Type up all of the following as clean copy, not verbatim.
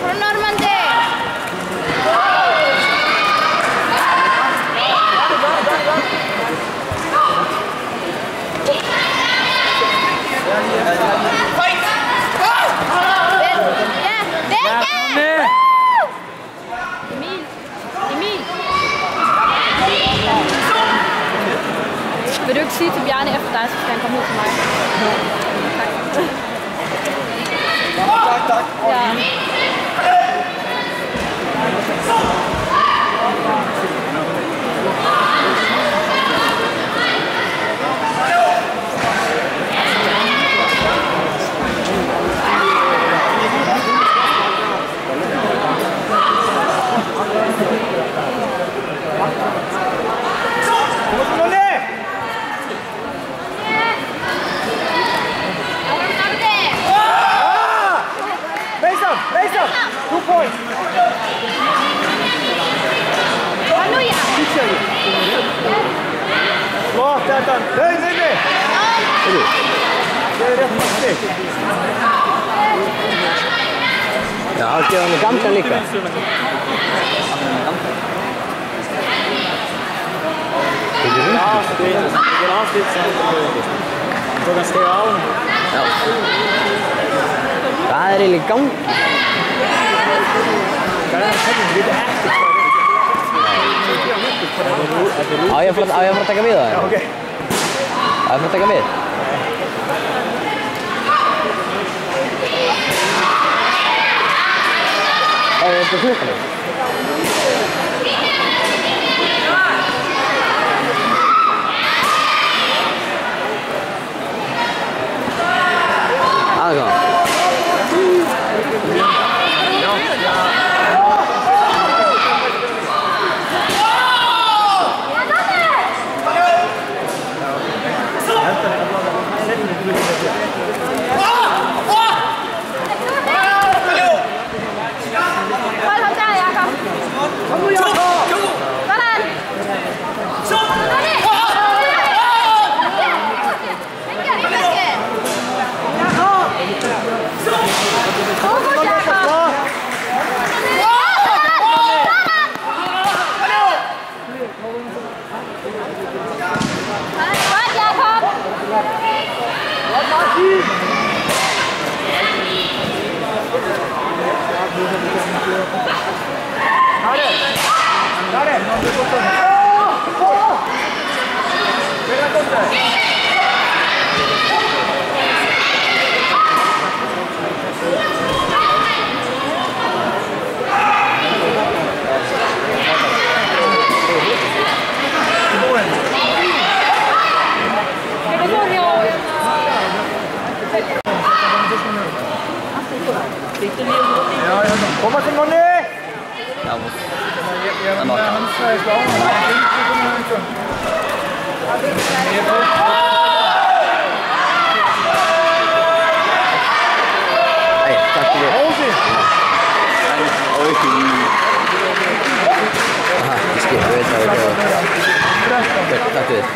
Från Normandie! Vil du ikke sige til Bjarne efter dig, så skal han komme ud til mig? Tak. Tak. Ja. Mason! 2 points! Halleluja! Bra, Tätan! Nej! Det är rätt matchigt. Ja, alltid har ni gamla lika. Ja, det är alltid så kan stå av. Ja. Det är lite gang. Ja, jag får tacka vid då. Ja, okej. Ja, jag får tacka vid. Ja, jag ska skjuta nu. Alltså. Komma till Nonni! Ja, måste. Nej, tack för det. Aha, vi ska jag vet vad det är. Tack för det.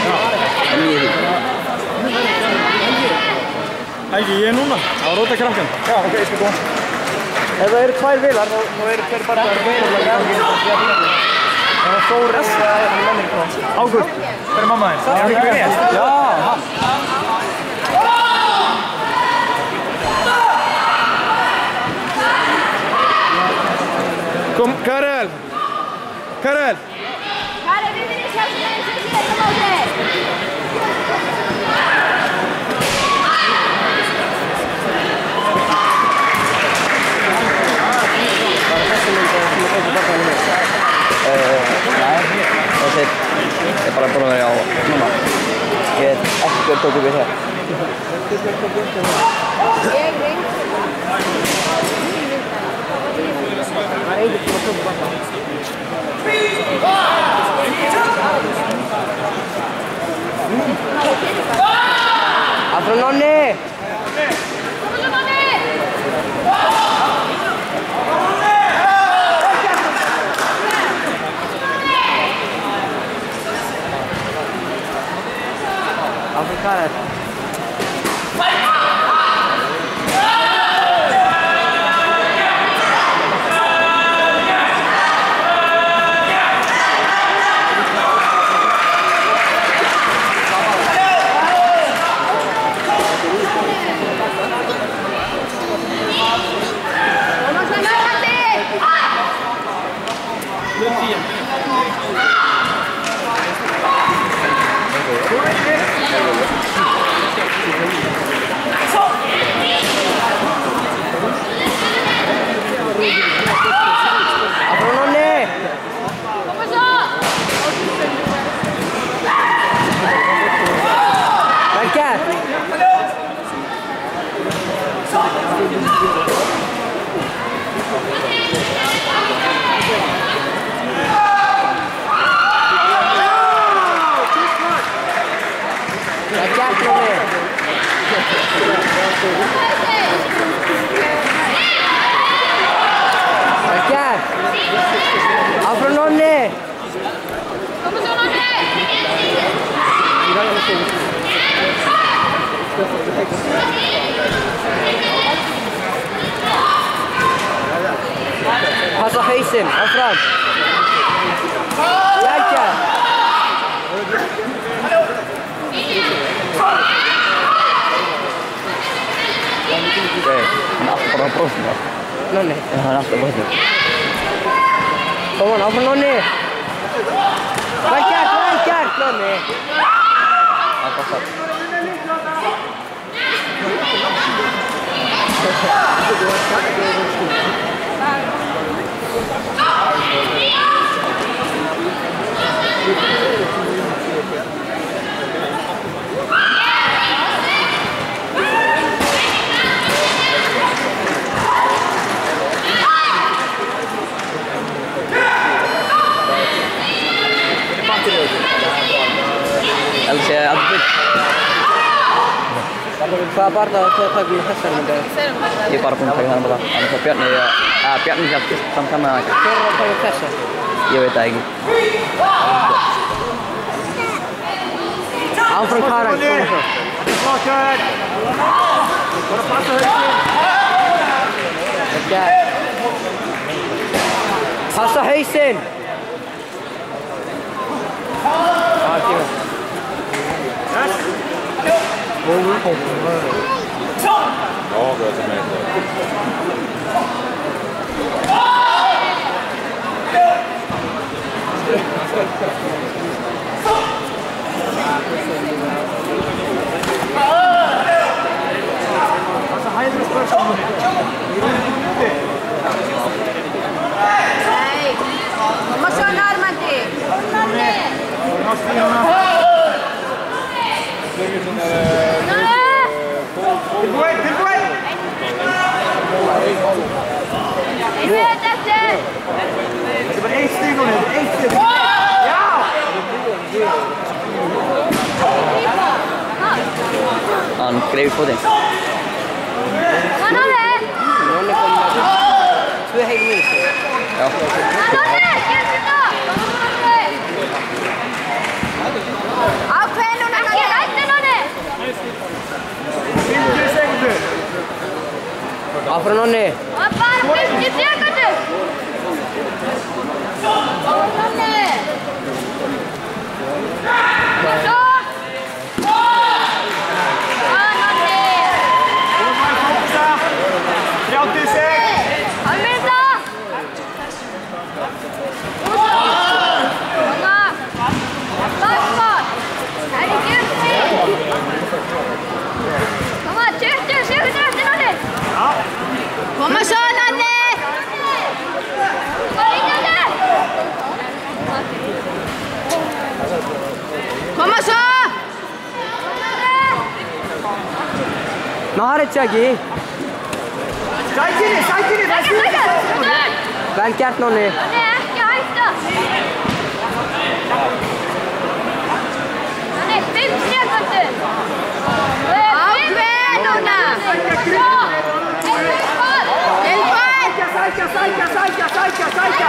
Hej, ég er núna á róta krankan. Já, ok, ég skal gå. Ef það eru 2 vilar, þá eru 2 bara það er Þóris Ágúst, hver er mamma þín? Er hann ekki með? Já, Kom, Karel! Karel, vi vill inte köra Nej, jag bara på när jag mamma. Jag ska ta det här. Afro Nonni! Afrikaner. hausin, áfram. Lækja. Ok, hann er alltaf bara á bróðinu. Nonni? Já, hann er alltaf á bróðinu. Kom hann, áfram Nonni. Vel gert, Nonni. Það er gott. Eller ser jag att Hvað barða þú að taka með þessar myndir? Ég er bara búinn að taka þennan bara. Annars var Bjarni hjálp samt hann með það. Hver var að taka þessar? Ég veit það ekki. Áfram Karen, koma svo. Bara passa hausinn. Ekki. Passa hausinn. Kemur. Ja, det är med. Alltså Heidrus första. Nej. Mamma kör närmare dig. Det var 1 steg nu, 1 steg. Ja! Han grev på det. Han har det. Någon kommer. 2 hej minst. Ja. Han har det. Jättebra. Avkväll och han har det. 50 sekunder. Afra Nonni. Bara 50 sekunder. Nonni. Så. Kom så, Nanne! Kom så! Nahar edecek. Sakin. Vel gert Nonni. Ikke høyt da! 5 sekunder! Avkvæl, Nonna! Sajka!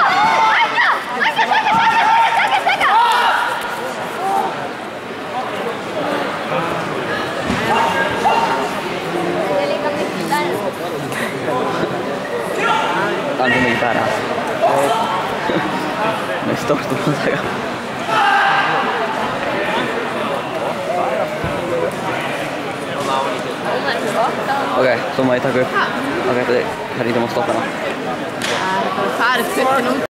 Han är inte här. Det är stort att säga. Okej, så må jag ta upp. Okej, det här är inte måste stoppa. Färdigt.